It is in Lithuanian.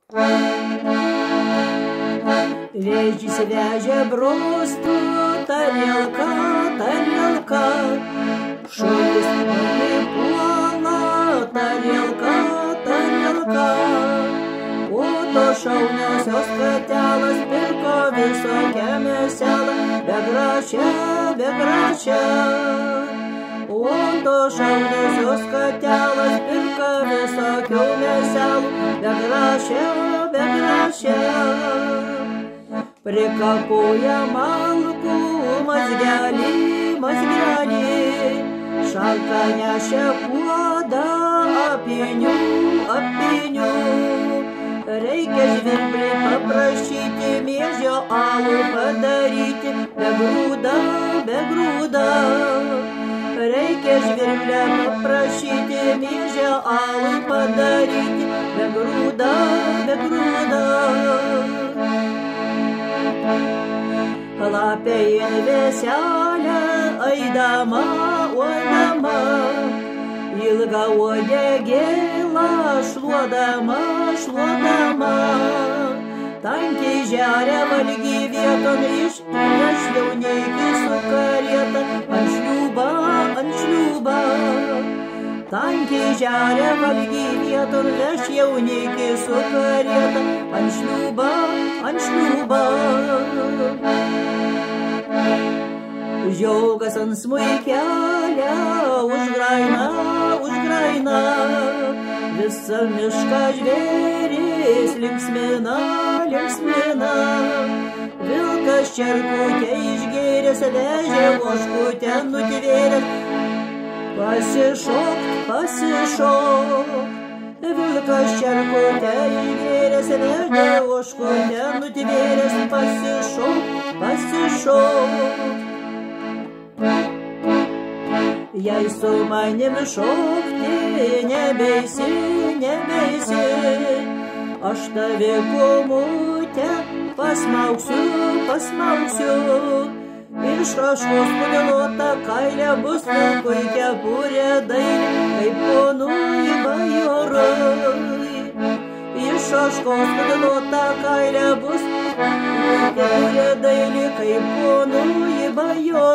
Вещи вяжа просто тарелка, тарелка, шелест пола, тарелка, тарелка. Ото шаунės skatelas pirko visokią mėselą, be grašia. Ото šaunės skatelas pirko visokių mėselų, be grašia. Prikapoja malkų mazgelį, šalta nešė puodą apynių. Reikia žvirblį paprašyti, miežio alų padaryti, be grūda. Reikia žvirblę paprašyti, miežio alų padaryti, be grūda. Lapė į vėselę, eidama, ilga uodegėla šluodama. Tankiai žeria valgy vieton išveš jaunikį su karieta, ant šliūba. Tankiai žeria valgy vieton veš jaunikį su karieta, ant šliūba. Žiogas ant smuikelio užgraina, visą mišką žvėris linksmina. Vilkas čerkutę išgėręs, vežė ožkutę nutvėręs, pasišok. Vilkas čerkutę išgėręs, vežė ožkutę nutvėręs, pasišok. Jei su manim šokti nebeisi, aš tave komutę pasmauksiu. Iš raškos pudėlota kailė bus vilkui kepurė daili, kaip ponui bajorui. Iš raškos pudėlota kailė bus vilkui kepurė daili, kaip ponui bajorui.